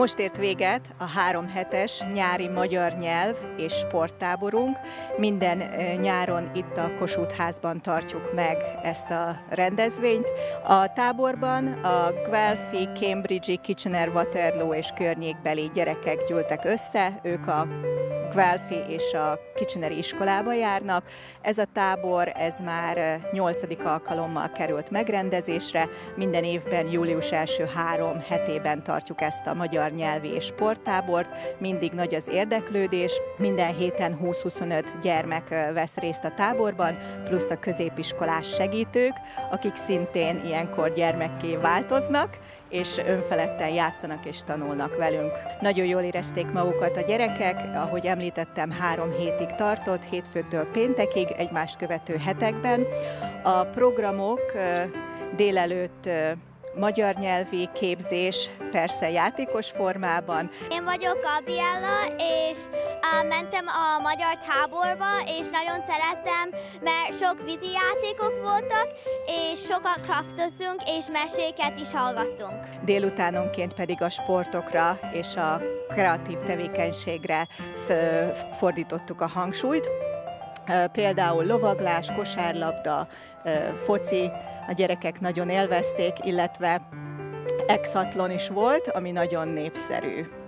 Most ért véget a 3 hetes nyári magyar nyelv és sporttáborunk. Minden nyáron itt a Kossuth Házban tartjuk meg ezt a rendezvényt. A táborban a Guelphi, Cambridge-i, Kitchener-Waterloo és környékbeli gyerekek gyűltek össze, ők a Guelphi és a Kitcheneri iskolába járnak. Ez a tábor, ez már 8. alkalommal került megrendezésre. Minden évben július első 3 hetében tartjuk ezt a magyar nyelvi és sporttábort. Mindig nagy az érdeklődés, minden héten 20-25 gyermek vesz részt a táborban, plusz a középiskolás segítők, akik szintén ilyenkor gyermekké változnak, és önfeledten játszanak és tanulnak velünk. Nagyon jól érezték magukat a gyerekek, ahogy említettem, 3 hétig tartott, hétfőtől péntekig, egymást követő hetekben. A programok délelőtt magyar nyelvi képzés, persze játékos formában. Én vagyok Gabriella, és mentem a magyar táborba, és nagyon szerettem, mert sok vízi játékok voltak, és sokat craftozunk, és meséket is hallgattunk. Délutánonként pedig a sportokra és a kreatív tevékenységre fordítottuk a hangsúlyt. Például lovaglás, kosárlabda, foci, a gyerekek nagyon élvezték, illetve exatlon is volt, ami nagyon népszerű.